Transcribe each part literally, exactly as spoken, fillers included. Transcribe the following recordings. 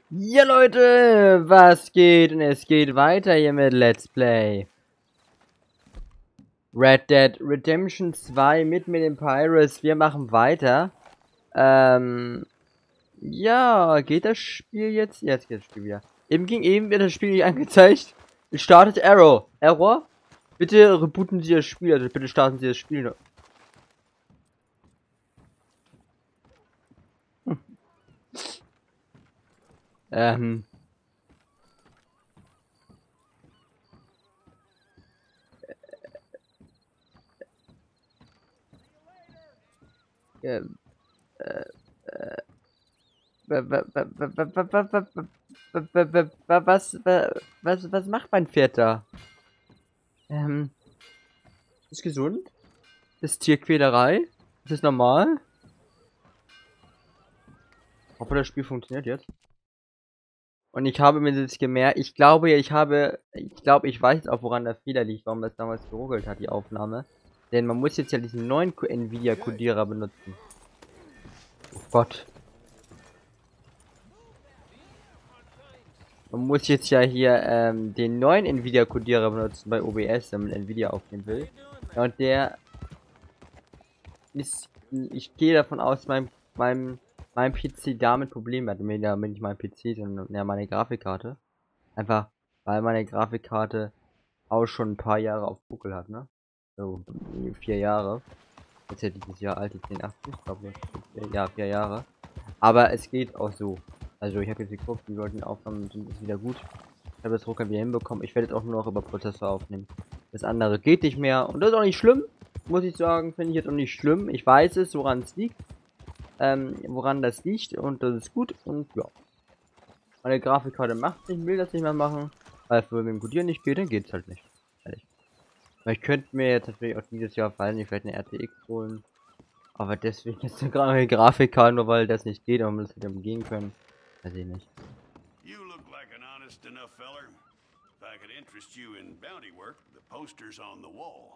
Ja Leute, was geht? Und es geht weiter hier mit Let's Play Red Dead Redemption zwei mit mit den Pirates. Wir machen weiter. Ähm, ja, geht das Spiel jetzt? Jetzt geht das Spiel wieder. Eben ging eben wird das Spiel nicht angezeigt. Es startet Error. Error? Bitte rebooten Sie das Spiel, also bitte starten Sie das Spiel. Hm. Ähm. Ähm. Äh. Äh. Was, was, was macht mein Pferd da? Ähm, ist gesund? Ist Tierquälerei? Ist das normal? Ich hoffe, das Spiel funktioniert jetzt. Und ich habe mir jetzt gemerkt, ich glaube, ich habe, ich glaube, ich weiß jetzt auch, woran der Fehler liegt, warum das damals geruckelt hat, die Aufnahme. Denn man muss jetzt ja diesen neuen Nvidia-Codierer benutzen. Oh Gott. Man muss jetzt ja hier ähm, den neuen Nvidia-Codierer benutzen bei O B S, wenn man Nvidia aufnehmen will. Und der ist, ich gehe davon aus, mein, mein, mein P C damit Probleme hat. Damit nicht mein P C, sondern ja meine Grafikkarte. Einfach, weil meine Grafikkarte auch schon ein paar Jahre auf Buckel hat, ne? So, vier Jahre. Jetzt ja dieses Jahr alt, die zehn achtzig, glaube ich. Ja, vier Jahre. Aber es geht auch so. Also ich habe jetzt geguckt, die Leute Aufnahmen sind ist wieder gut. Ich habe das Drucker wieder hinbekommen. Ich werde jetzt auch nur noch über Prozessor aufnehmen. Das andere geht nicht mehr. Und das ist auch nicht schlimm. Muss ich sagen, finde ich jetzt auch nicht schlimm. Ich weiß es, woran es liegt. Ähm, woran das liegt. Und das ist gut. Und ja. Meine Grafikkarte macht nicht, will das nicht mehr machen. Weil für mit dem Codieren nicht geht, dann geht's halt nicht. Ehrlich. Weil ich könnte mir jetzt natürlich auch dieses Jahr fallen, ich werde eine R T X holen. Aber deswegen jetzt eine Grafikkarte, nur weil das nicht geht, und wir das wieder umgehen können. Weiß ich nicht. You look like an honest enough feller. If I could interest you in bounty work, the posters on the wall.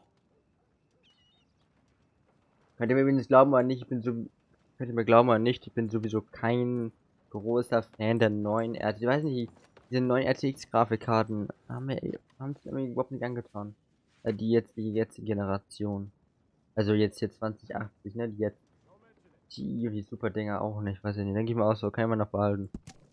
Könnt ihr mir übrigens glauben oder nicht, ich bin so. Könnt ihr mir glauben oder nicht, ich bin sowieso kein großer Fan der neuen R T X. Ich weiß nicht, diese neuen R T X-Grafikkarten haben wir haben es mir überhaupt nicht angetan. Die jetzt, die jetzige Generation. Also jetzt hier zwanzig achtzig, ne? Die jetzt. Die, die super Dinger auch nicht, weiß ich nicht. Denke ich mal auch so, kann man noch behalten.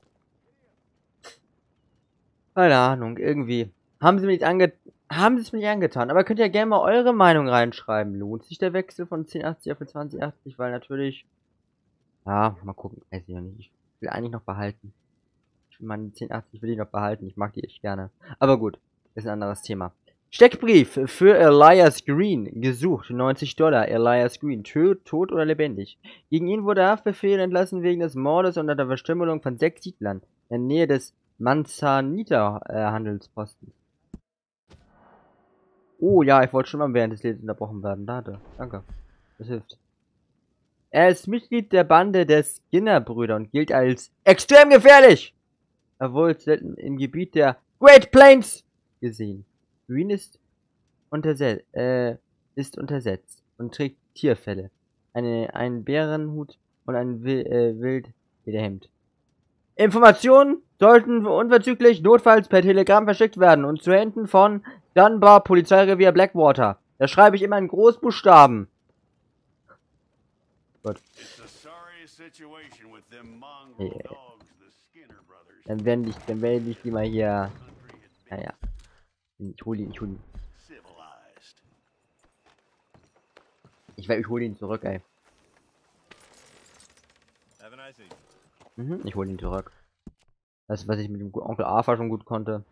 Keine Ahnung, irgendwie. Haben sie mir nicht ange haben sie es mir nicht angetan. Aber könnt ihr ja gerne mal eure Meinung reinschreiben. Lohnt sich der Wechsel von zehn achtzig auf zwanzig achtzig? Weil natürlich. Ja, mal gucken. Weiß ich noch nicht. Ich will eigentlich noch behalten. Ich will meine zehn achtzig will ich noch behalten. Ich mag die echt gerne. Aber gut, ist ein anderes Thema. Steckbrief für Elias Green. Gesucht. neunzig Dollar. Elias Green. Tot, tot oder lebendig. Gegen ihn wurde Haftbefehl entlassen wegen des Mordes unter der Verstümmelung von sechs Siedlern in der Nähe des Manzanita-Handelsposten. Oh ja, ich wollte schon mal während des Lebens unterbrochen werden. Danke. Danke. Das hilft. Er ist Mitglied der Bande der Skinner-Brüder und gilt als extrem gefährlich. Er wurde selten im Gebiet der Great Plains gesehen. Green ist, unterse äh, ist untersetzt und trägt Tierfelle, eine, einen Bärenhut und ein Wil äh, Wildlederhemd. Informationen sollten unverzüglich notfalls per Telegramm verschickt werden und zu Händen von Dunbar Polizeirevier Blackwater. Da schreibe ich immer in Großbuchstaben. Gut. Yeah. Dann werde ich, dann werde ich die mal hier. Naja. Ich hole ihn, ich hole ihn. Ich werde, ich hole ihn zurück, ey. Mhm, ich hole ihn zurück. Das, was ich mit dem Onkel Arthur schon gut konnte,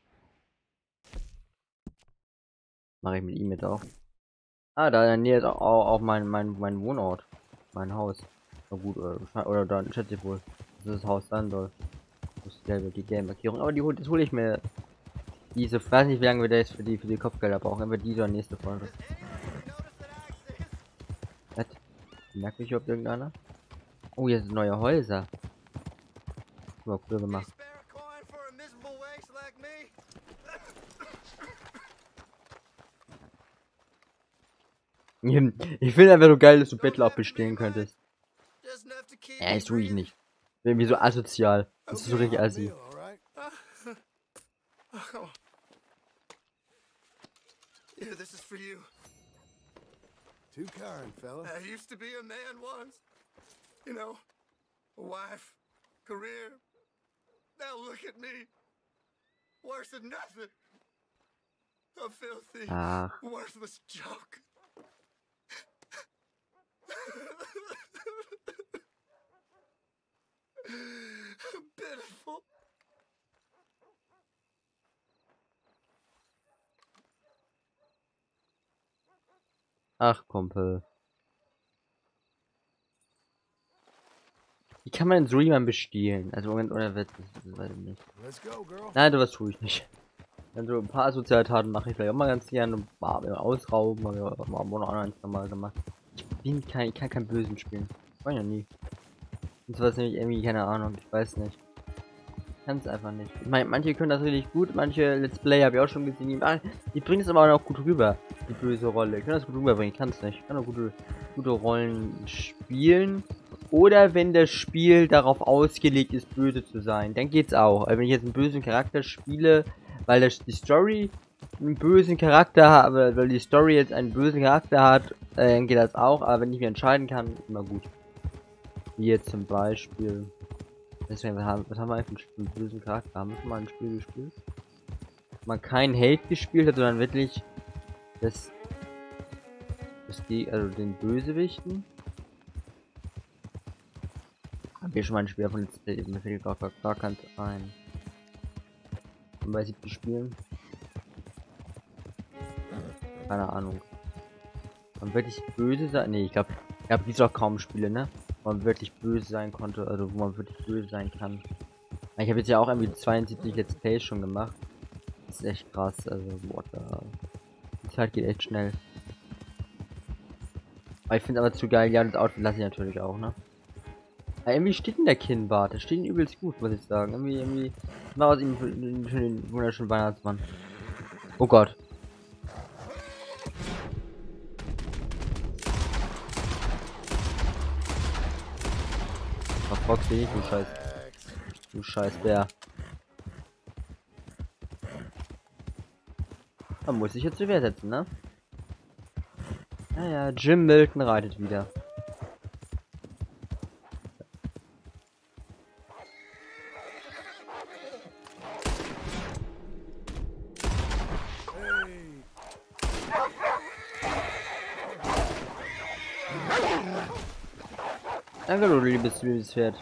mache ich mit ihm jetzt auch. Ah, da in der Nähe ist auch, auch mein, mein, mein Wohnort. Mein Haus. Na gut, oder, oder dann schätze ich wohl, dass das Haus sein soll. Das ist gelbe, die gelbe Markierung. Aber die hole hol ich mir. Diese, ich weiß nicht, wie lange wir das für die für die Kopfgelder brauchen. Immer diese oder nächste Folge. Was? Merkt mich überhaupt irgendeiner? Oh, hier sind neue Häuser. War cool gemacht. Ich finde einfach so geil, dass du Bettler auch bestehen könntest. Ja, ist ruhig nicht. Irgendwie so asozial. Das ist so richtig assi. Yeah, this is for you. Too kind, fella. I used to be a man once. You know, a wife, career. Now look at me. Worse than nothing. A filthy, Ach. worthless joke. Pitiful. Ach, Kumpel. Wie kann man denn so jemanden bestehlen? Also, Moment, oder Witz, das weiß ich nicht. Let's go, girl. Nein, sowas tue ich nicht. Also, ein paar Sozialtaten mache ich vielleicht auch mal ganz gerne. Mal ausrauben, habe ich auch mal noch ein, zwei Mal gemacht. Ich bin kein, ich kann kein Bösen spielen. War ja nie. Und sowas nämlich irgendwie, keine Ahnung, ich weiß nicht. Kann es einfach nicht. Ich meine, manche können das richtig gut, manche Let's Play habe ich auch schon gesehen. Die, ah, die bringen es aber auch noch gut rüber, die böse Rolle. Ich kann das gut rüberbringen, ich kann es nicht. Ich kann auch gute, gute Rollen spielen. Oder wenn das Spiel darauf ausgelegt ist, böse zu sein, dann geht's auch. Also wenn ich jetzt einen bösen Charakter spiele, weil das die Story einen bösen Charakter hat, weil die Story jetzt einen bösen Charakter hat, äh, dann geht das auch. Aber wenn ich mich entscheiden kann, immer gut. Wie jetzt zum Beispiel. Deswegen, was haben, was haben wir eigentlich für einen bösen Charakter? Haben wir schon mal ein Spiel gespielt? Man kein Hate gespielt hat, sondern wirklich das, das die, also den Bösewichten. Haben wir schon mal ein Spiel von Let's Play, mir fällt gar, gar, gar keins ein. Und bei siebzig Spielen? Keine Ahnung. Man wirklich böse sein? Ne, ich glaube, ich glaube, gibt auch kaum Spiele, ne? Wo man wirklich böse sein konnte, also wo man wirklich böse sein kann. Ich habe jetzt ja auch irgendwie zweiundsiebzig Let's Plays schon gemacht. Das ist echt krass, also boah, da die Zeit geht echt schnell. Aber ich finde aber zu geil, ja, das Outfit lasse ich natürlich auch, ne? Aber irgendwie steht in der Kinnbart, das steht ihm übelst gut, muss ich sagen. Irgendwie, irgendwie war aus ihm schon den wunderschönen Weihnachtsmann. Oh Gott. Ach, Foxy, du Scheiß. Du Scheiß Bär. Man muss sich jetzt zur Wehr setzen, ne? Naja, Jim Milton reitet wieder. Danke, du liebes, liebes Pferd.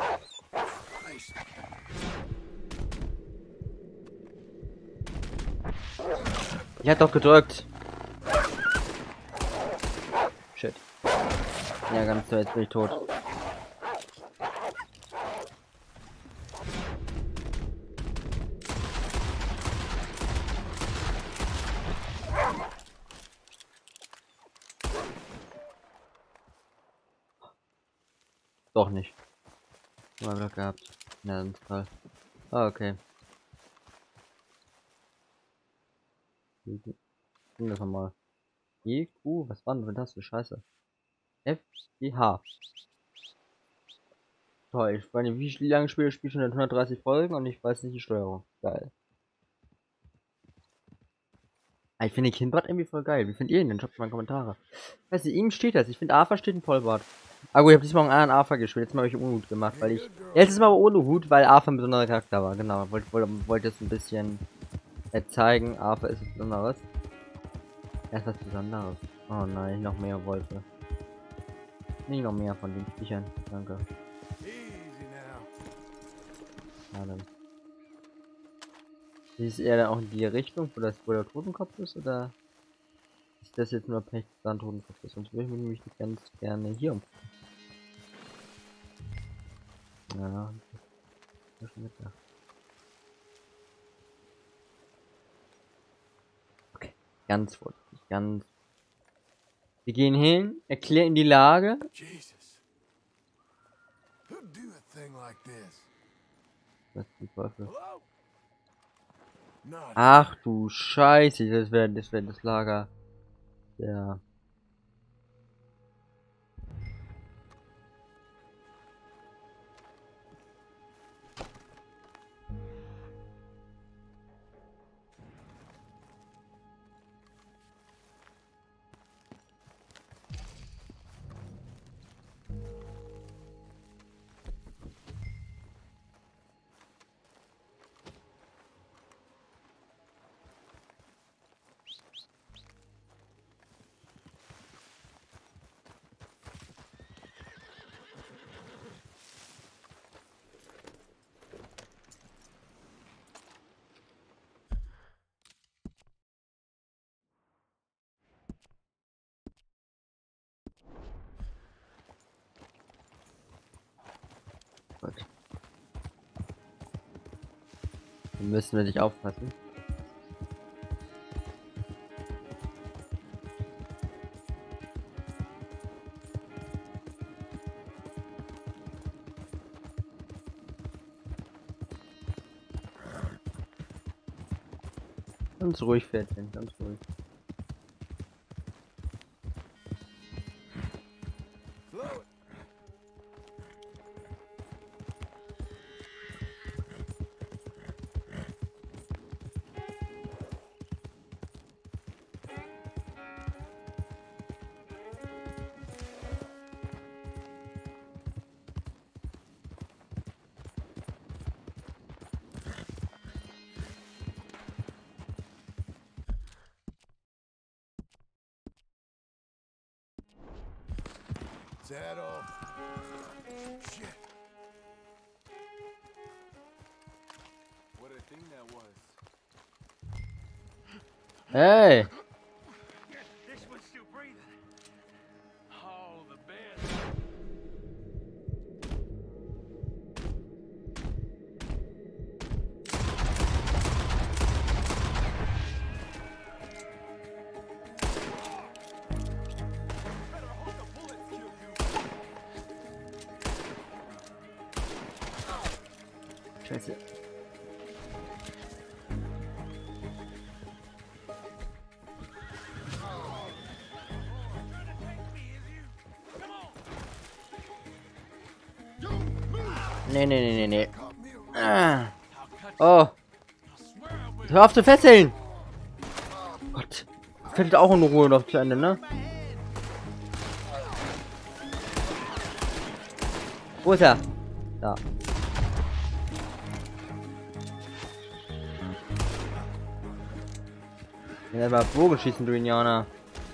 Ich hab doch gedrückt. Shit. Ja, ganz so, jetzt bin ich tot. Doch nicht. Mal Glück gehabt. Ja, dann ist toll. Ah, okay. Das nochmal. E, Q, was war denn das für Scheiße? F, E, H. Toll, ich meine, wie lange spiele ich schon in hundertdreißig Folgen und ich weiß nicht die Steuerung. Geil. Ich finde den Kinnbart irgendwie voll geil. Wie findet ihr ihn denn? Schreibt mal in die Kommentare. Ich weiß nicht, ihm steht das. Ich finde, Arthur steht ein Vollbart. Aber gut, ich habe diesmal einen anderen Arthur gespielt. Jetzt Mal habe ich ohne Hut gemacht, weil ich. Letztes Mal ohne Hut, weil Arthur ein besonderer Charakter war. Genau. Wollte wollt, wollt es ein bisschen äh, zeigen. Arthur ist was Besonderes. Er ist was Besonderes. Oh nein, noch mehr Wolfe. Nicht noch mehr von den Viechern. Danke. Ja, dann. Ist er dann auch in die Richtung, wo das wo der Totenkopf ist, oder ist das jetzt nur Pech, dass da ein Totenkopf ist? Sonst würde ich mich nämlich ganz gerne hier um. Ja, das ist schon gedacht. Okay, ganz vorsichtig, ganz. Wir gehen hin, erklären die Lage. Jesus. Who'd do a thing like this? Was zum Teufel? Hello? Not Ach du Scheiße, das wäre das wäre das Lager. Ja. Gut. Dann müssen wir dich aufpassen. Ganz ruhig, Pferdchen, ganz ruhig. Is that all? Shit. What a thing that was. Hey! This one's still breathing. Oh, the best. Scheiße. Nee, nee, nee, nee, nee. Ah. Oh. Hör auf zu fesseln! Gott. Fällt auch in Ruhe noch zu Ende, ne? Wo ist er? Da. Ja, aber Bogenschießen, du Indianer.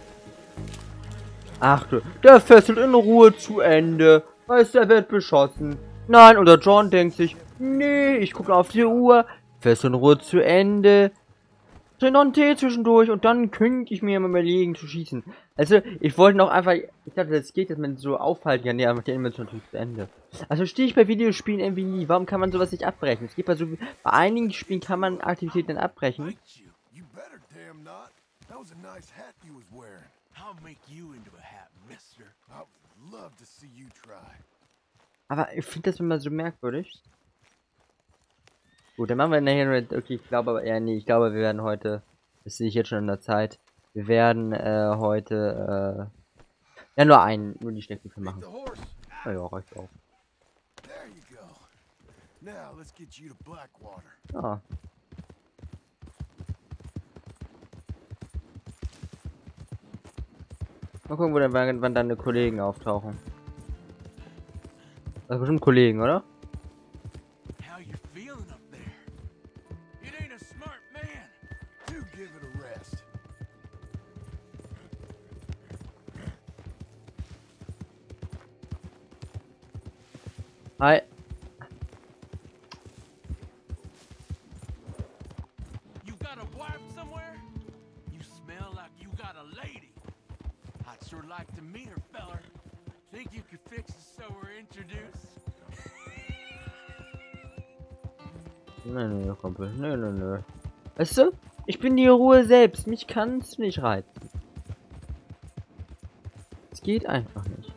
Ach du, der fesselt in Ruhe zu Ende. Weißt du, er wird beschossen. Nein, oder John denkt sich, nee, ich gucke auf die Uhr. Fest in Ruhe zu Ende. Trink noch einen Tee zwischendurch und dann könnte ich mir mal überlegen zu schießen. Also, ich wollte noch einfach, ich dachte, das geht, dass man so aufhalten kann. Ja, aber der Animation natürlich zu Ende. Also stehe ich bei Videospielen irgendwie nie. Warum kann man sowas nicht abbrechen? Es gibt bei so, bei einigen Spielen kann man Aktivitäten abbrechen. You better damn not. That was a nice hat you was wearing. I'll make you into a hat, mister. I would love to see you try. Aber ich finde das immer so merkwürdig. Gut, dann machen wir nachher. Okay, ich glaube aber eher nee, ich glaube, wir werden heute. Das sehe ich jetzt schon in der Zeit. Wir werden äh, heute äh, ja nur einen, nur die Schneckenfilm machen. The horse. Na ja, reicht auch. There you go. Now let's get you to Blackwater. Ja. Mal gucken, wo dann wann, wann deine Kollegen auftauchen. Das sind bestimmt Kollegen, oder? How you feeling up there? It ain't a smart man. Do give it a rest. Hi. You got a wife somewhere? You smell like you got a lady. I'd sure like to meet her, feller. Think you could fix it so we're introduced? Nö, nö, Kumpel. Nö, nö, nö. Weißt du? Ich bin die Ruhe selbst. Mich kannst du nicht reizen. Es geht einfach nicht.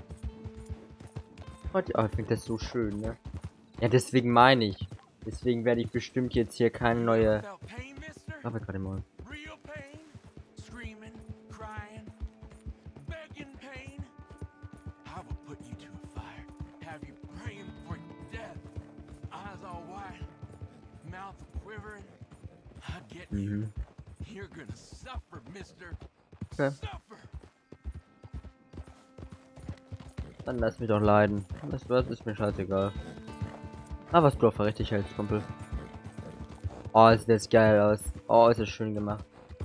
Oh, ich finde das so schön, ne? Ja, deswegen meine ich. Deswegen werde ich bestimmt jetzt hier keine neue... Felt pain, mister? Warte gerade mal. Real pain? Screaming, crying, begging pain? I will put you to a fire, have you praying for death, eyes all wide, mouth quivering. I get you. Mhm. You're gonna suffer, mister. Okay. Suffer. Dann lass mich doch leiden. Das wird ist mir scheißegal. Ah, was du auch für richtig hältst, Kumpel. Oh, sieht das geil aus. Oh, ist das schön gemacht.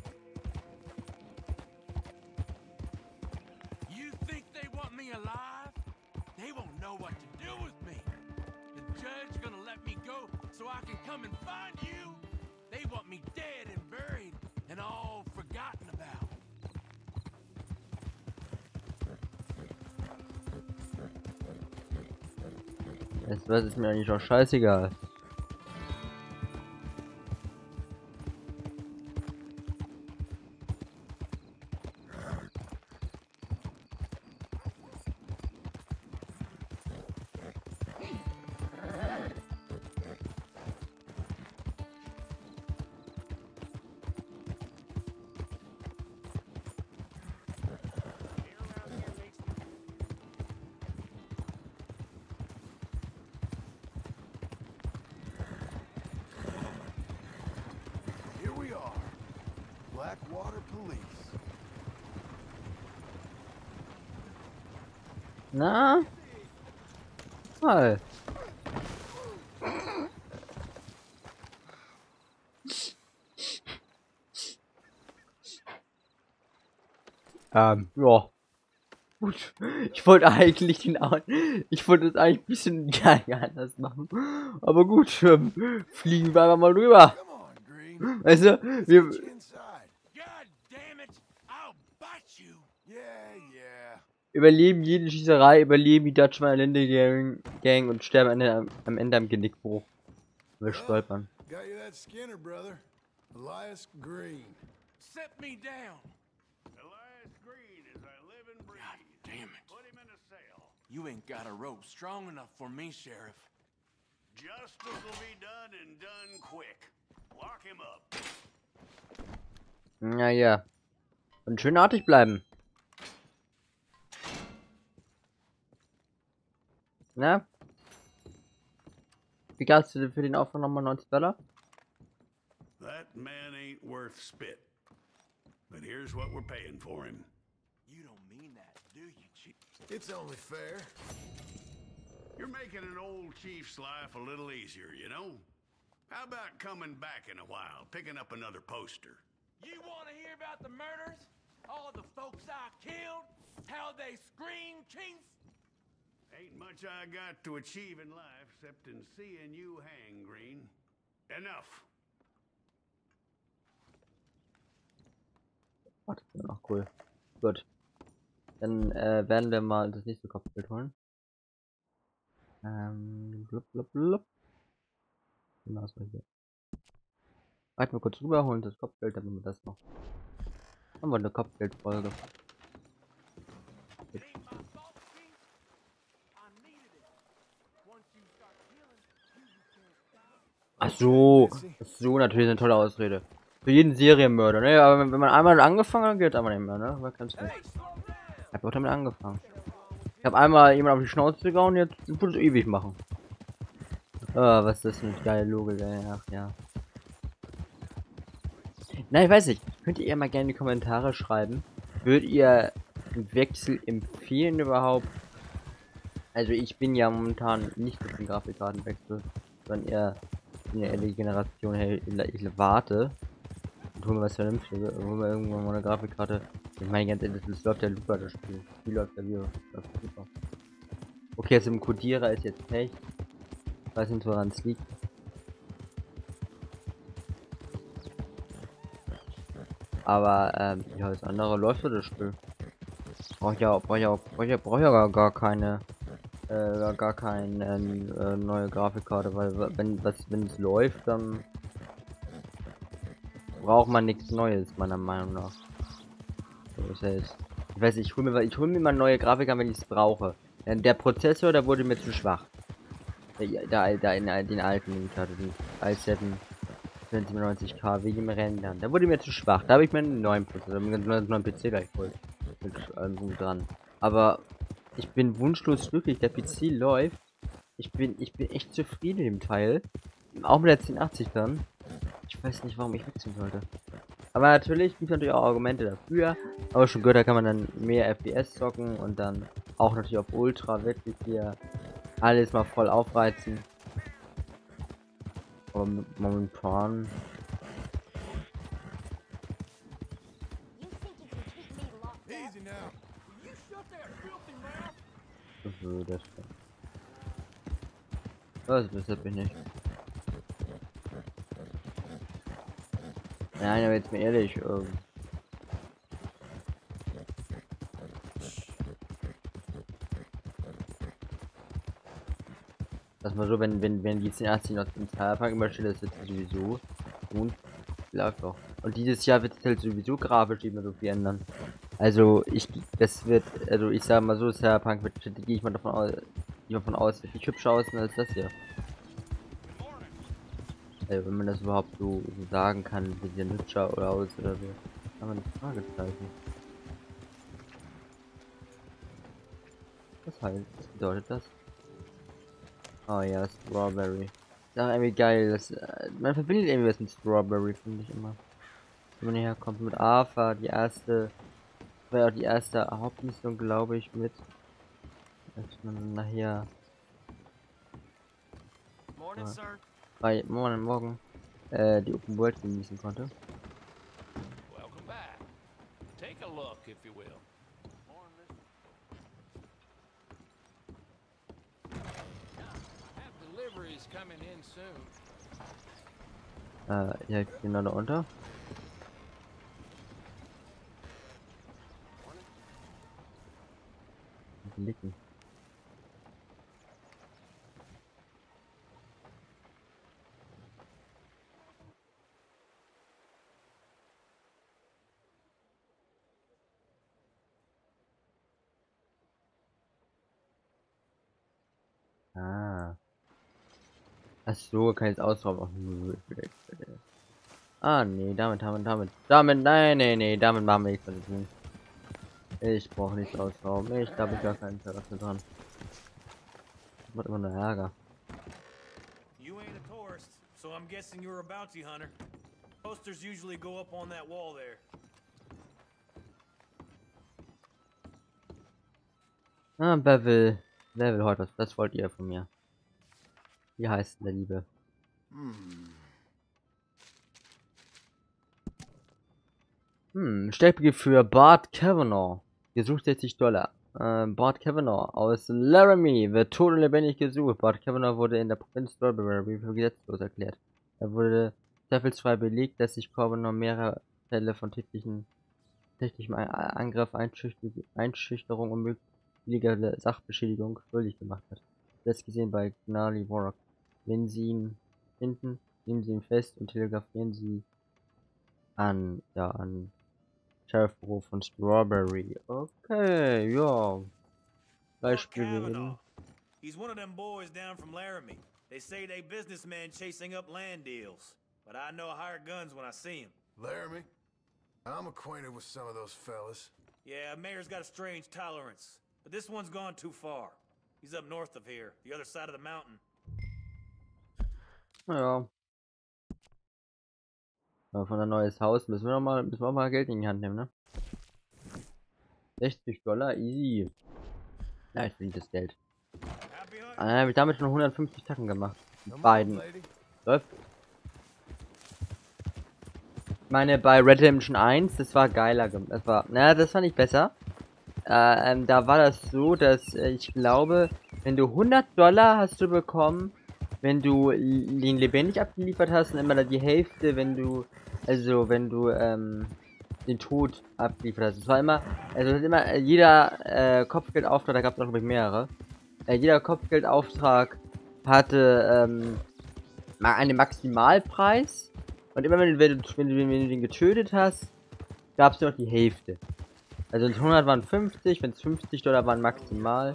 You think they want me alive? They won't know what to do with me. The judge gonna let me go so I can come and find you. They want me dead and buried and all forgotten about. Weißt du was, ist mir eigentlich auch scheißegal. Here we are. Blackwater Police. Na? Toll. Ähm, ja. Gut. Ich wollte eigentlich den Au- Ich wollte es eigentlich ein bisschen gar anders machen. Aber gut, ähm, fliegen wir einfach mal rüber. Come on, Green. Weißt du, Let's wir get you inside. God damn it! I'll bite you! Yeah, yeah. überleben jede Schießerei, überleben die Dutch Linde Gang, Gang und sterben am Ende, am Ende am Genickbruch. Wir stolpern. Got you that Skinner, brother. Elias Green. Set me down! Elias Green is I live and breathe. God damn it. Put him in a cell. You ain't got a rope strong enough for me, Sheriff. Justice will be done and done quick. Lock him up. Naja. Und schön artig bleiben. Na? Wie gab's du für den Aufwand nochmal neunzig Dollar? That man ain't worth spit. But here's what we're paying for him. You don't mean that, do you, Chief? It's only fair. You're making an old chief's life a little easier, you know? How about coming back in a while, picking up another poster? You want to hear about the murders? All the folks I killed? How they screamed, Chief? Ain't much I got to achieve in life except in seeing you hang, Green. Enough. Ach, das ist auch cool. Gut. Dann äh, werden wir mal das nächste Kopfbild holen. Ähm, blub, blub, blub. Genau, so hier. Warten wir kurz rüber, holen das Kopfbild, damit wir das noch. Haben wir eine Kopfbildfolge. It ain't my fault, Chief. I needed it. Once you start killing, you can't stop. Ach so, das ist so natürlich eine tolle Ausrede. Für jeden Serienmörder, ne? Aber wenn, wenn man einmal angefangen hat, geht aber nicht mehr, ne? Aber kannst du nicht. Ich hab auch damit angefangen. Ich habe einmal jemand auf die Schnauze gehauen, jetzt würde es ewig machen. Oh, was ist das für eine geile Logik, ey. Ach ja. Na, ich weiß nicht. Könnt ihr mal gerne in die Kommentare schreiben. Würdet ihr einen Wechsel empfehlen überhaupt? Also ich bin ja momentan nicht für den Grafikkartenwechsel, sondern eher eine ehrliche Generation. Hey, ich warte und hol mir was Vernünftiges. Hol mir irgendwann mal eine Grafikkarte. Ich meine ganz ehrlich, das läuft ja super, das Spiel. Wie läuft der Video? Das läuft super. Okay, jetzt im Kodierer ist jetzt Pech. Ich weiß nicht, woran es liegt. Aber, ähm, ja, das andere läuft für das Spiel. Brauch ja, brauch ja, brauch ja, brauch ja gar, gar keine, äh, gar, gar keine äh, neue Grafikkarte, weil wenn was, wenn es läuft, dann braucht man nichts Neues, meiner Meinung nach. So, das heißt, ich weiß nicht, ich hol mir, ich hol mir mal neue Grafiker, wenn ich es brauche. Denn der Prozessor, der wurde mir zu schwach. Der, der, der in den alten, den ich hatte, den i sieben neunzig K wegen dem Rendern. Der wurde mir zu schwach. Da habe ich mir einen neuen Prozessor, einen neuen P C gleich geholt. Mit allem dran. Aber ich bin wunschlos glücklich. Der P C läuft. Ich bin, ich bin echt zufrieden mit dem Teil. Auch mit der zehn achtzig dann. Ich weiß nicht, warum ich wechseln sollte. Aber natürlich gibt es natürlich auch Argumente dafür. Aber schon gehört, da kann man dann mehr F P S zocken und dann auch natürlich auf Ultra wirklich hier alles mal voll aufreizen. Aber momentan. Easy now. You shut that filthy mouth. So, das. Was besser bin ich. Nein, aber jetzt mal ehrlich. Ähm, das Erstmal so, wenn, wenn, wenn die zehn achtzig noch im Cyberpunk immer steht, das wird sowieso. Und läuft auch. Und dieses Jahr wird es halt sowieso grafisch immer so viel ändern. Also ich, das wird, also ich sage mal so, Cyberpunk wird, gehe ich mal davon aus, gehe davon aus, wird nicht hübscher aussehen als das hier. Also wenn man das überhaupt so, so sagen kann, sieht ja hübscher oder aus oder so. Kann man das Fragezeichen. Was heißt, was bedeutet das? Oh ja, Strawberry. Ja, irgendwie geil. Das, äh, man verbindet irgendwie was mit Strawberry, finde ich immer. Wenn man hierher kommt mit Arthur, die erste, war ja auch die erste Hauptmission, glaube ich, mit. Dass man nachher. Morning, Ja. sir. Bei morgen, morgen äh, die Open World genießen konnte. Welcome back. Take a look, if you will. Have deliveries coming in soon. Äh, ja, genau da unter. Blicken. Ah. Ach so, kann ich jetzt ausrauben. Ah, nee, damit, damit, damit. Damit, nein, nee, nee, damit machen wir nichts zu tun. Ich brauche nichts ausrauben. Ich glaube, ich gar keinen Interesse dran. Das macht immer nur Ärger. You ain't a tourist, so I'm guessing you're a bounty hunter. Posters usually go up on that wall there. Ah, wer will, wer will heute was? Das wollt ihr von mir. Wie heißt denn der Liebe? Hm, Steckbrief für Bart Kavanaugh. Gesucht sechzig Dollar. Äh, Bart Kavanaugh aus Laramie wird tot und lebendig gesucht. Bart Kavanaugh wurde in der Provinz Strawberry für gesetzlos erklärt. Er wurde zweifelsfrei belegt, dass sich Kavanaugh mehrere Fälle von tätlichen, tätlichem Angriff, Einschüchter Einschüchterung und möglicher Sachbeschädigung schuldig gemacht hat. Das gesehen bei Gnarly Warrock. Wenn Sie ihn finden, nehmen Sie ihn fest und telegrafieren Sie an, ja, an Sheriffbüro von Strawberry. Okay, ja. Beispiel Kavanaugh. He's one of them boys down from Laramie. They say they businessmen chasing up land deals. But I know hired guns when I see 'em. Laramie? I'm acquainted with some of those fellas. Yeah, Mayor's got a strange tolerance. But this one's gone too far. He's up north of here, the other side of the mountain. Ja. Ja, von ein neues Haus müssen wir noch mal, müssen wir auch mal Geld in die Hand nehmen, ne? sechzig Dollar, easy. Ja, ich will das Geld. Happy hunting? Dann habe ich damit schon hundertfünfzig Tacken gemacht. Die Come on, beiden. lady. Läuft. Ich meine, bei Redemption eins, das war geiler. Das war, naja, das fand ich besser. Äh, ähm, da war das so, dass äh, ich glaube, wenn du hundert Dollar hast du bekommen, wenn du ihn lebendig abgeliefert hast, und immer die Hälfte, wenn du, also wenn du ähm, den Tod abgeliefert hast. Es war immer, also es hat immer äh, jeder äh, Kopfgeldauftrag, da gab es auch glaube ich mehrere. Äh, jeder Kopfgeldauftrag hatte ähm, mal einen Maximalpreis und immer wenn du, wenn du, wenn du, wenn du den getötet hast, gab es nur noch die Hälfte. Also hundert waren fünfzig, wenn es fünfzig Dollar waren maximal.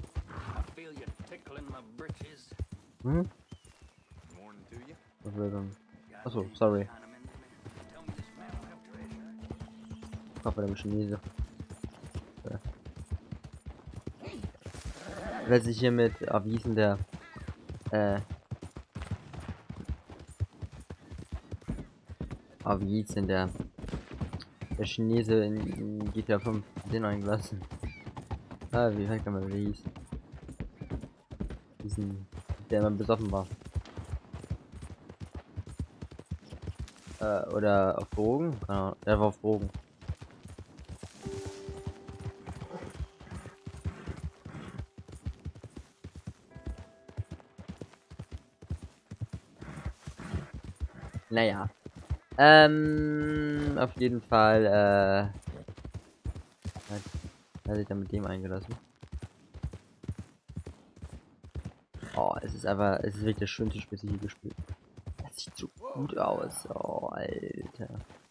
Hm? Was will denn? Achso, sorry. Ich hoffe, der Chinese. Ja. Wer sich hier mit, ah, wie hieß denn der? Äh. Ah, wie hieß denn der? Der Chinese in, in G T A fünf, den eingelassen. Ah, wie heißt man, wie hieß? Diesen, der immer besoffen war. Äh, oder auf Drogen? Keine Ahnung, der war auf Drogen. Naja. Ähm, auf jeden Fall, äh, hat, hat sich dann mit dem eingelassen. Oh, es ist einfach, es ist wirklich das schönste Spiel, das ich je gespielt habe. Das sieht so gut aus. Oh, Alter.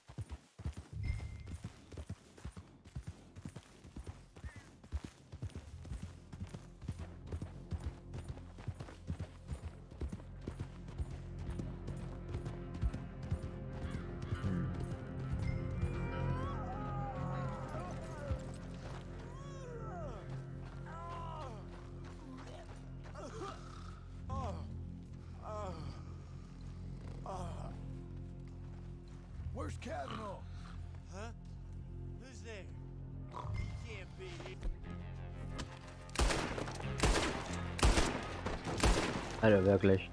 Where's Kavanaugh? Huh? Who's there? He can't be here. Alter, wirklich.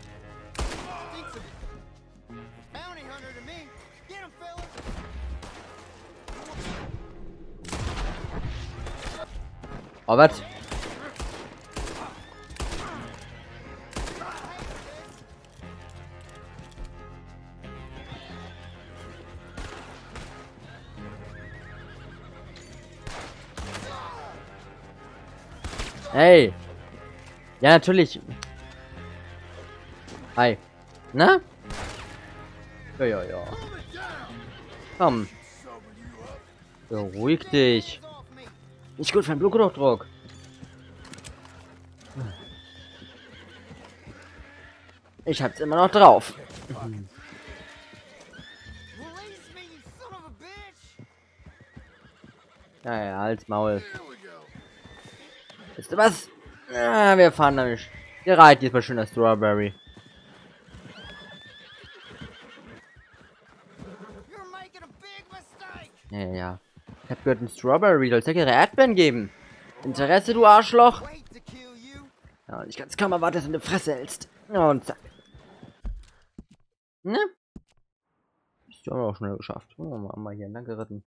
Bounty hunter to me. Get him, fellas. Oh, was? Hey! Ja, natürlich. Hi. Na? Ja, ja, ja. Komm. Beruhig dich. Nicht gut für den Bluthochdruck. Ich hab's immer noch drauf. Release me, you son of a bitch. Ja, ja, halt's Maul. Wisst ihr was? Ja, wir fahren nämlich. Wir reiten diesmal schön das Strawberry. You're making a big mistake. Ja, ja, ja. Ich hab gehört, ein Strawberry soll leckere Erdbeeren geben. Interesse, du Arschloch? Wait to kill you. Ja, und ich kann's kaum erwarten, dass du eine Fresse hältst. Ja, und zack. Ne? Ist ja auch schnell geschafft. Oh, mal, mal hier lang geritten.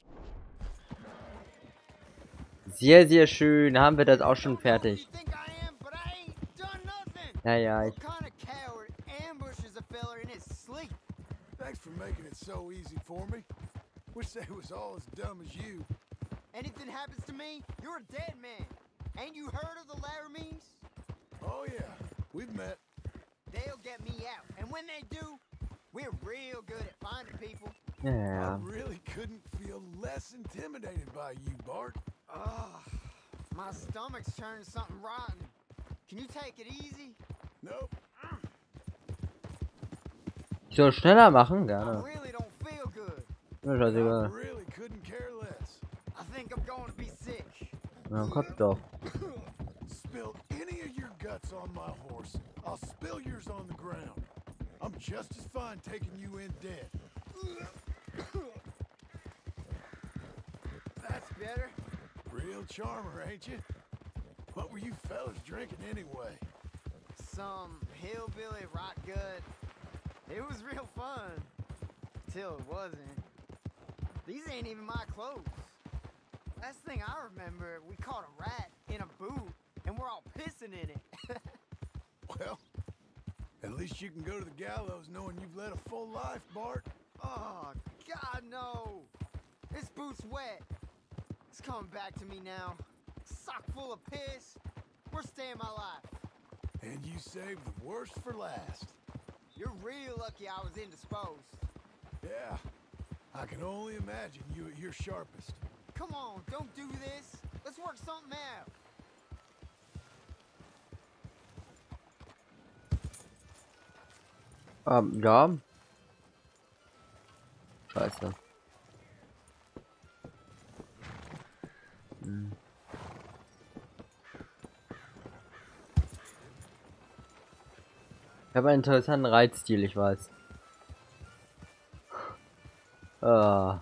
Sehr, sehr schön. Haben wir das auch schon fertig. You think I am, but I ain't done nothing. Ja, ja, ich. What kind of coward ambushes a feller in his sleep? Thanks for making it so easy for me. Wish they was all as dumb as you. Anything happens to me, you're a dead man. Ain't you heard of the Laramines? Oh yeah, we've met. They'll get me out, and when they do, we're real good at finding people. Ja, ja. I really couldn't feel less intimidated by you, Bart. Ugh, my stomach's turning something rotten. Can you take it easy? Nope. Ich soll schneller machen? I Gerne. really don't feel good. Ja, I scheißegal. really couldn't care less. I think I'm going to be sick. Na, Kopf doch. Spill any of your guts on my horse, I'll spill yours on the ground. I'm just as fine taking you in dead. That's better. Real charmer, ain't you? What were you fellas drinking anyway? Some hillbilly rot gut. It was real fun. Till it wasn't. These ain't even my clothes. Last thing I remember, we caught a rat in a boot, and we're all pissing in it. Well, at least you can go to the gallows knowing you've led a full life, Bart. Oh, God, no. This boot's wet. It's coming back to me now. Sock full of piss. Worst day of my life. And you saved the worst for last. You're real lucky I was indisposed. Yeah, I can only imagine you at your sharpest. Come on, don't do this. Let's work something out. Ähm, ja. Scheiße. Hm. Ich habe einen interessanten Reitstil, ich weiß. Ah.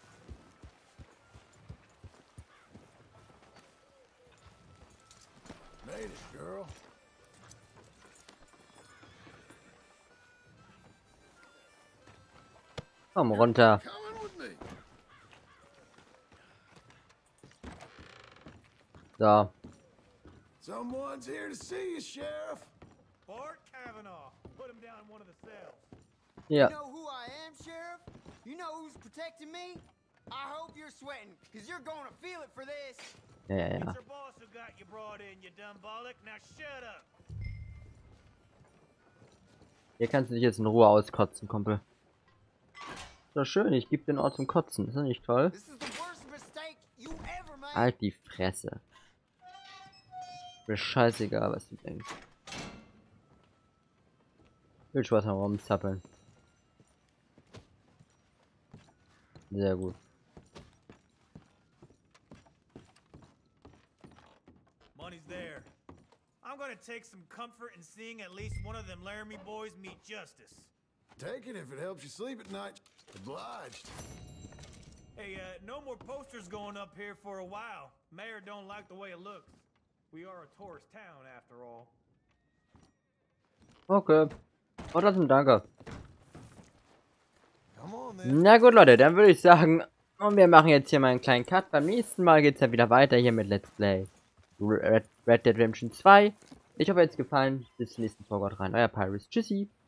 Made it, girl. Komm runter. Coming with me. So. Someone's here to see you, Sheriff. Bart Kavanaugh. Put him down in one of the cells. Ja. You know who I am, Sheriff? You know who's protecting me? I hope you're sweating, because you're going to feel it for this. Ja, ja, ja. It's your boss who got you brought in, you dumb bollock. Now shut up. Hier kannst du dich jetzt in Ruhe auskotzen, Kumpel. So schön, ich gebe den Ort zum Kotzen. Ist das nicht toll? This is the worst mistake you ever made. Halt die Fresse. Mir scheißegal, was du denkst. Viel Spaß am Rumzappeln. Sehr gut. Money's there. I'm gonna take some comfort in seeing at least one of them Laramie boys meet justice. Take it if it helps you sleep at night. Obliged. Hey, uh, no more posters going up here for a while. Mayor don't like the way it looks. We are a tourist town, after all. Okay. Oh, das ist Danke. Come on, then. Na gut, Leute, dann würde ich sagen, und wir machen jetzt hier mal einen kleinen Cut. Beim nächsten Mal geht es ja wieder weiter hier mit Let's Play Red, Red Dead Redemption zwei. Ich hoffe, es hat gefallen. Bis zum nächsten Vorgott rein. Euer Pirates. Tschüssi.